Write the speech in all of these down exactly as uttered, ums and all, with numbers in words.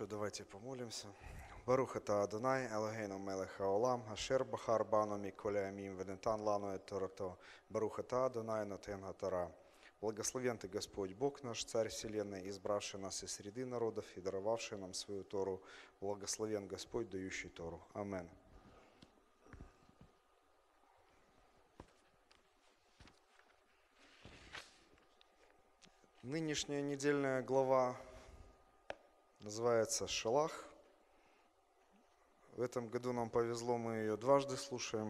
То давайте помолимся. Барух ата Адонай, Элогейну мелех хаолам, Ашер бахар бану миколе амим, Венетан лану эторато, Барух ата Адонай нотен гатара. Благословен Ты, Господь, Бог наш, Царь Вселенной, избравший нас из среды народов и даровавший нам свою Тору. Благословен Господь, дающий Тору. Амин. Нынешняя недельная глава называется «Шалах». В этом году нам повезло, мы ее дважды слушаем.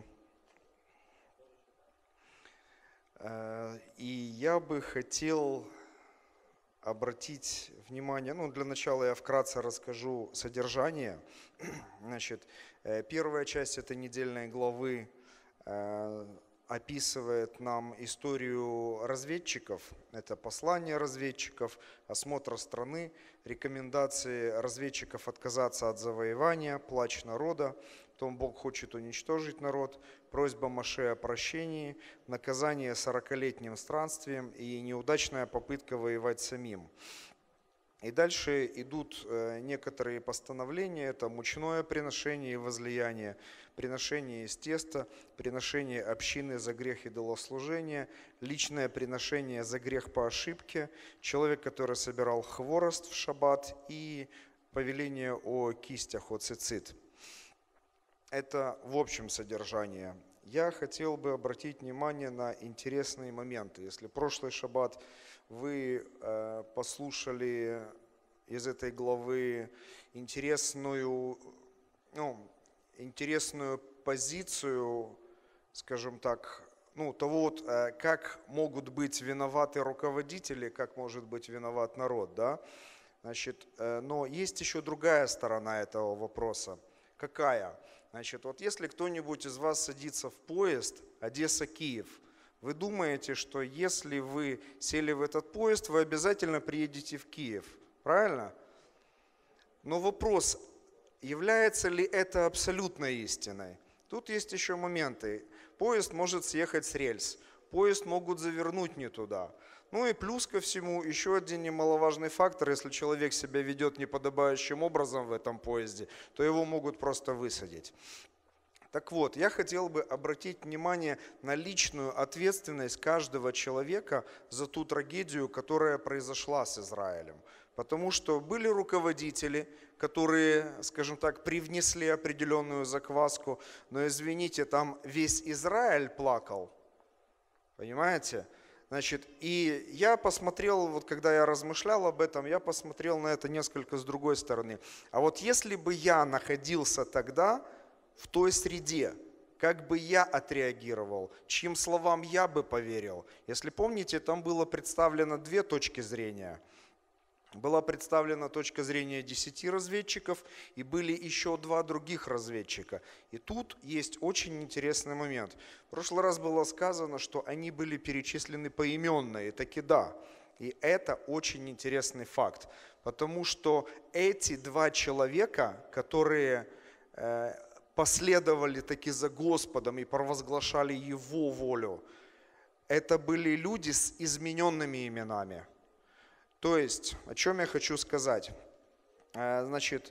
И я бы хотел обратить внимание, ну, для начала я вкратце расскажу содержание. Значит, первая часть этой недельной главы описывает нам историю разведчиков. Это послание разведчиков, осмотр страны, рекомендации разведчиков отказаться от завоевания, плач народа, потом Бог хочет уничтожить народ, просьба Моше о прощении, наказание сорокалетним странствием и неудачная попытка воевать самим. И дальше идут некоторые постановления, это мучное приношение и возлияние, приношение из теста, приношение общины за грех идолослужения, личное приношение за грех по ошибке, человек, который собирал хворост в шаббат и повеление о кистях, о цицит. Это в общем содержание. Я хотел бы обратить внимание на интересные моменты. Если прошлый шаббат вы э, послушали из этой главы интересную, ну, интересную позицию, скажем так, ну, того, вот, э, как могут быть виноваты руководители, как может быть виноват народ, да? Значит, э, но есть еще другая сторона этого вопроса. Какая? Значит, вот если кто-нибудь из вас садится в поезд Одесса-Киев, вы думаете, что если вы сели в этот поезд, вы обязательно приедете в Киев, правильно? Но вопрос, является ли это абсолютной истиной? Тут есть еще моменты. Поезд может съехать с рельс, поезд могут завернуть не туда. Ну и плюс ко всему, еще один немаловажный фактор, если человек себя ведет неподобающим образом в этом поезде, то его могут просто высадить. Так вот, я хотел бы обратить внимание на личную ответственность каждого человека за ту трагедию, которая произошла с Израилем. Потому что были руководители, которые, скажем так, привнесли определенную закваску, но, извините, там весь Израиль плакал, понимаете? Значит, и я посмотрел, вот когда я размышлял об этом, я посмотрел на это несколько с другой стороны. А вот если бы я находился тогда в той среде, как бы я отреагировал, чьим словам я бы поверил? Если помните, там было представлено две точки зрения. Была представлена точка зрения десяти разведчиков и были еще два других разведчика. И тут есть очень интересный момент. В прошлый раз было сказано, что они были перечислены поименно, и таки да. И это очень интересный факт, потому что эти два человека, которые э, последовали таки за Господом и провозглашали Его волю, это были люди с измененными именами. То есть, о чем я хочу сказать? Значит,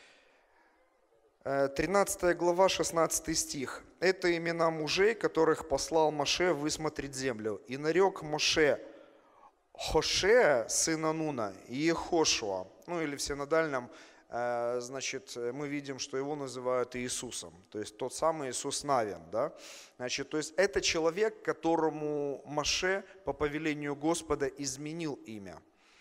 тринадцатая глава, шестнадцатый стих. Это имена мужей, которых послал Моше высмотреть землю. И нарек Моше Хошея, сына Нуна, и Ехошуа. Ну или в синодальном, значит, мы видим, что его называют Иисусом. То есть тот самый Иисус Навин, да? Значит, то есть это человек, которому Моше по повелению Господа изменил имя.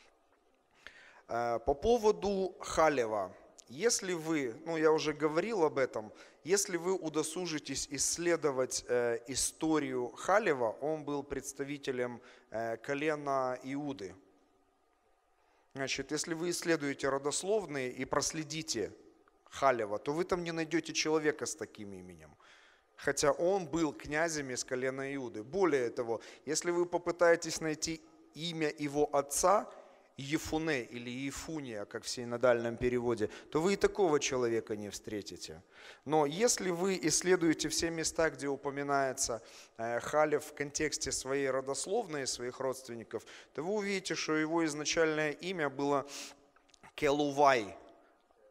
По поводу Халева, если вы, ну я уже говорил об этом, если вы удосужитесь исследовать э, историю Халева, он был представителем э, колена Иуды. Значит, если вы исследуете родословные и проследите Халева, то вы там не найдете человека с таким именем. Хотя он был князем из колена Иуды. Более того, если вы попытаетесь найти имя его отца, Ефуне или Ефуния, как в синодальном переводе, то вы и такого человека не встретите. Но если вы исследуете все места, где упоминается Халев в контексте своей родословной, своих родственников, то вы увидите, что его изначальное имя было Келувай.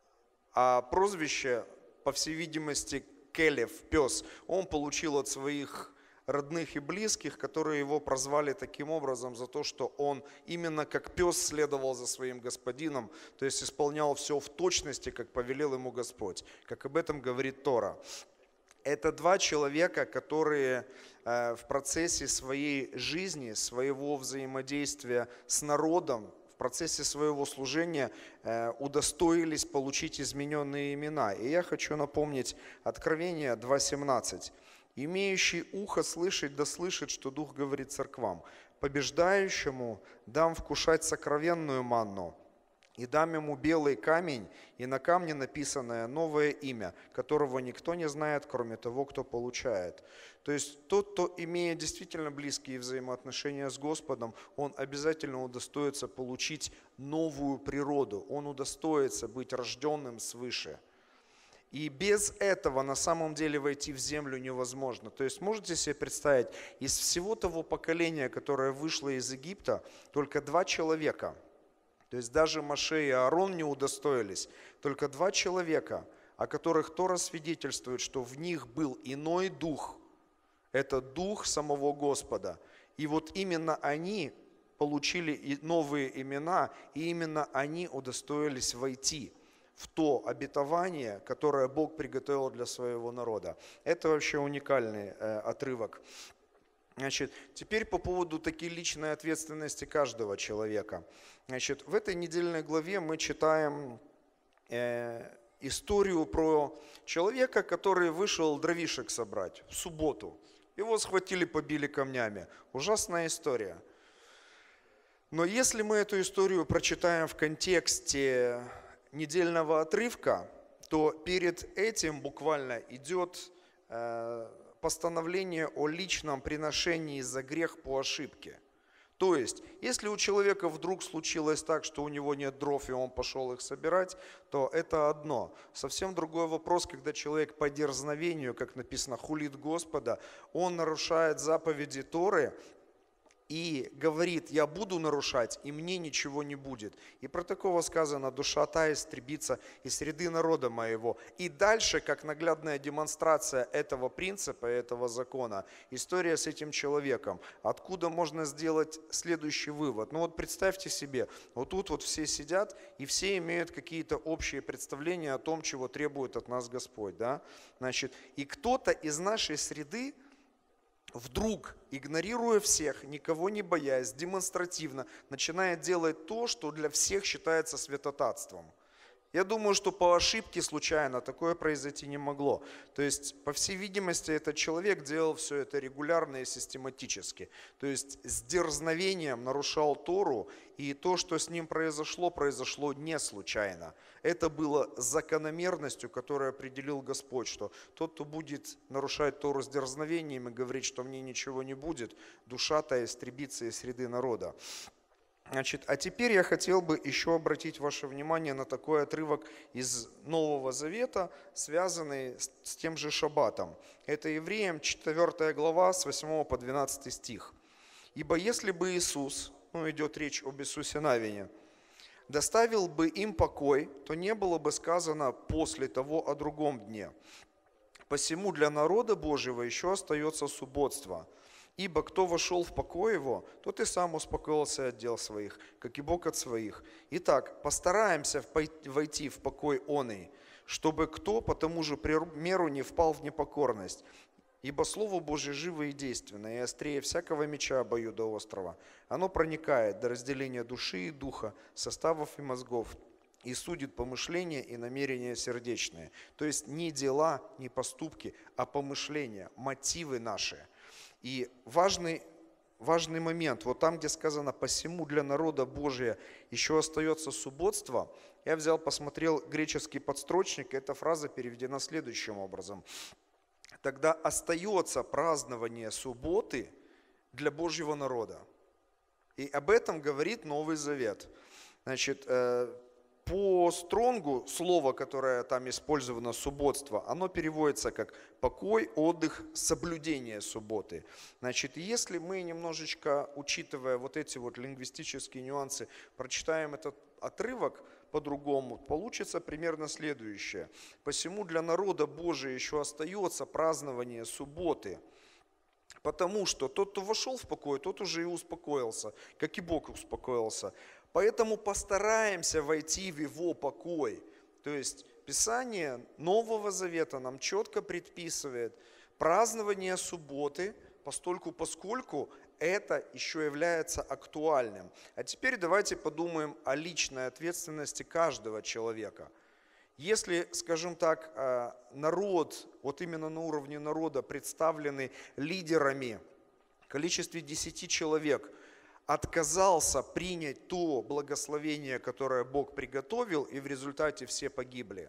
А прозвище, по всей видимости, Келев, пес, он получил от своих родных и близких, которые его прозвали таким образом за то, что он именно как пес следовал за своим господином, то есть исполнял все в точности, как повелел ему Господь, как об этом говорит Тора. Это два человека, которые в процессе своей жизни, своего взаимодействия с народом, в процессе своего служения удостоились получить измененные имена. И я хочу напомнить Откровение два семнадцать. «Имеющий ухо слышать, да слышит, что Дух говорит церквам. Побеждающему дам вкушать сокровенную манну, и дам ему белый камень, и на камне написанное новое имя, которого никто не знает, кроме того, кто получает». То есть тот, кто имеет действительно близкие взаимоотношения с Господом, он обязательно удостоится получить новую природу, он удостоится быть рожденным свыше. И без этого на самом деле войти в землю невозможно. То есть можете себе представить, из всего того поколения, которое вышло из Египта, только два человека, то есть даже Моше и Аарон не удостоились, только два человека, о которых Тора свидетельствует, что в них был иной дух, это дух самого Господа. И вот именно они получили новые имена, и именно они удостоились войти в то обетование, которое Бог приготовил для своего народа. Это вообще уникальный э, отрывок. Значит, теперь по поводу такой личной ответственности каждого человека. Значит, в этой недельной главе мы читаем э, историю про человека, который вышел дровишек собрать в субботу. Его схватили, побили камнями. Ужасная история. Но если мы эту историю прочитаем в контексте недельного отрывка, то перед этим буквально идет э, постановление о личном приношении за грех по ошибке. То есть, если у человека вдруг случилось так, что у него нет дров, и он пошел их собирать, то это одно. Совсем другой вопрос, когда человек по дерзновению, как написано, хулит Господа, он нарушает заповеди Торы, и говорит: я буду нарушать, и мне ничего не будет. И про такого сказано: душа та истребится из среды народа моего. И дальше, как наглядная демонстрация этого принципа, этого закона, история с этим человеком. Откуда можно сделать следующий вывод? Ну вот представьте себе, вот тут вот все сидят, и все имеют какие-то общие представления о том, чего требует от нас Господь. Да? Значит, и кто-то из нашей среды вдруг, игнорируя всех, никого не боясь, демонстративно начинает делать то, что для всех считается святотатством. Я думаю, что по ошибке случайно такое произойти не могло. То есть, по всей видимости, этот человек делал все это регулярно и систематически. То есть, с дерзновением нарушал Тору, и то, что с ним произошло, произошло не случайно. Это было закономерностью, которую определил Господь, что тот, кто будет нарушать Тору с дерзновением и говорить, что мне ничего не будет, душа-то истребится из среды народа. Значит, а теперь я хотел бы еще обратить ваше внимание на такой отрывок из Нового Завета, связанный с тем же Шаббатом. Это Евреям четвёртая глава с восьмого по двенадцатый стих. «Ибо если бы Иисус, ну идет речь об Иисусе Навине, доставил бы им покой, то не было бы сказано после того о другом дне. Посему для народа Божьего еще остается субботство. Ибо кто вошел в покой его, тот и сам успокоился от дел своих, как и Бог от своих. Итак, постараемся войти в покой оный, чтобы кто по тому же примеру не впал в непокорность. Ибо Слово Божие живо и действенно, и острее всякого меча обоюдоострого. Оно проникает до разделения души и духа, составов и мозгов, и судит помышления и намерения сердечные». То есть не дела, не поступки, а помышления, мотивы наши. И важный, важный момент, вот там, где сказано «посему для народа Божия еще остается субботство», я взял, посмотрел греческий подстрочник, и эта фраза переведена следующим образом. Тогда остается празднование субботы для Божьего народа. И об этом говорит Новый Завет. Значит, по Стронгу слово, которое там использовано, субботство, оно переводится как покой, отдых, соблюдение субботы. Значит, если мы немножечко, учитывая вот эти вот лингвистические нюансы, прочитаем этот отрывок, по-другому. Получится примерно следующее. «Посему для народа Божия еще остается празднование субботы, потому что тот, кто вошел в покой, тот уже и успокоился, как и Бог успокоился. Поэтому постараемся войти в Его покой». То есть Писание Нового Завета нам четко предписывает празднование субботы, постольку, поскольку это еще является актуальным. А теперь давайте подумаем о личной ответственности каждого человека. Если, скажем так, народ, вот именно на уровне народа, представленный лидерами в количестве десяти человек, отказался принять то благословение, которое Бог приготовил, и в результате все погибли,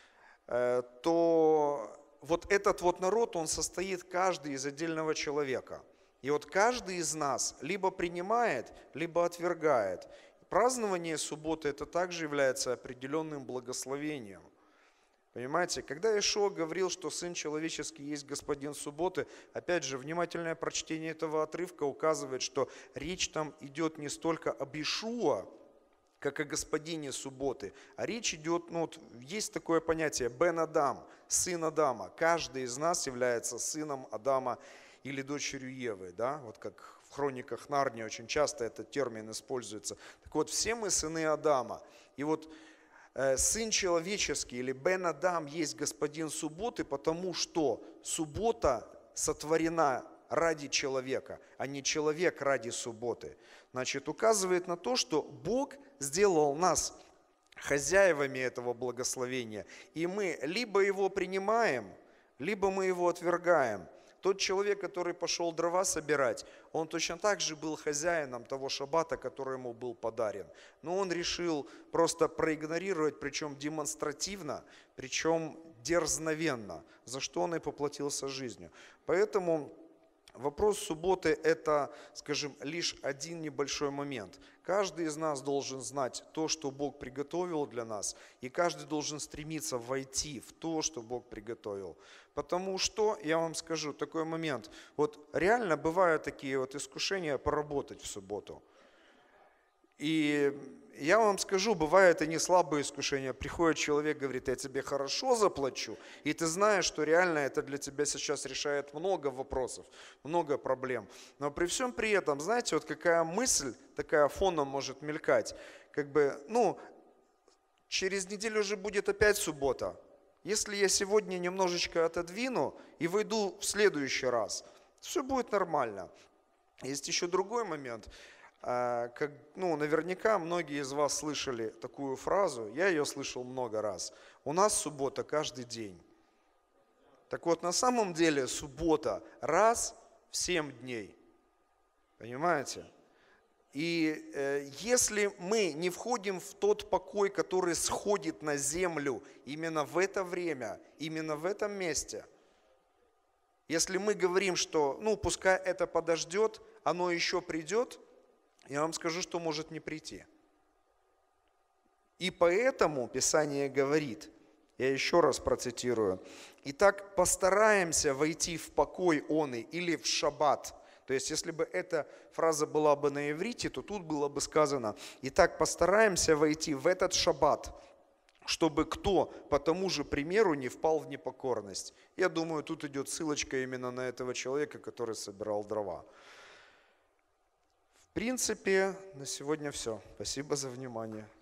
то вот этот вот народ, он состоит каждый из отдельного человека. И вот каждый из нас либо принимает, либо отвергает. Празднование субботы это также является определенным благословением. Понимаете, когда Иешуа говорил, что Сын Человеческий есть Господин субботы, опять же, внимательное прочтение этого отрывка указывает, что речь там идет не столько об Иешуа, как о Господине субботы, а речь идет, ну вот есть такое понятие Бен Адам, сын Адама. Каждый из нас является сыном Адама или дочерью Евы, да, вот как в хрониках Нарнии очень часто этот термин используется. Так вот, все мы сыны Адама. И вот э, Сын Человеческий или Бен Адам есть Господин субботы, потому что суббота сотворена ради человека, а не человек ради субботы. Значит, указывает на то, что Бог сделал нас хозяевами этого благословения, и мы либо его принимаем, либо мы его отвергаем. Тот человек, который пошел дрова собирать, он точно так же был хозяином того шаббата, который ему был подарен. Но он решил просто проигнорировать, причем демонстративно, причем дерзновенно, за что он и поплатился жизнью. Поэтому вопрос субботы – это, скажем, лишь один небольшой момент. Каждый из нас должен знать то, что Бог приготовил для нас, и каждый должен стремиться войти в то, что Бог приготовил. Потому что, я вам скажу, такой момент, вот реально бывают такие вот искушения поработать в субботу. И я вам скажу, бывают и не слабые искушения. Приходит человек, говорит, я тебе хорошо заплачу, и ты знаешь, что реально это для тебя сейчас решает много вопросов, много проблем. Но при всем при этом, знаете, вот какая мысль такая фоном может мелькать, как бы, ну, через неделю уже будет опять суббота. Если я сегодня немножечко отодвину и выйду в следующий раз, все будет нормально. Есть еще другой момент. Как, ну, наверняка многие из вас слышали такую фразу, я ее слышал много раз. У нас суббота каждый день. Так вот, на самом деле суббота раз в семь дней. Понимаете? И э, если мы не входим в тот покой, который сходит на землю именно в это время, именно в этом месте, если мы говорим, что ну пускай это подождет, оно еще придет, я вам скажу, что может не прийти. И поэтому Писание говорит, я еще раз процитирую, «Итак, постараемся войти в покой оный или в шаббат». То есть, если бы эта фраза была бы на иврите, то тут было бы сказано, «Итак, постараемся войти в этот шаббат, чтобы кто по тому же примеру не впал в непокорность». Я думаю, тут идет ссылочка именно на этого человека, который собирал дрова. В принципе, на сегодня все. Спасибо за внимание.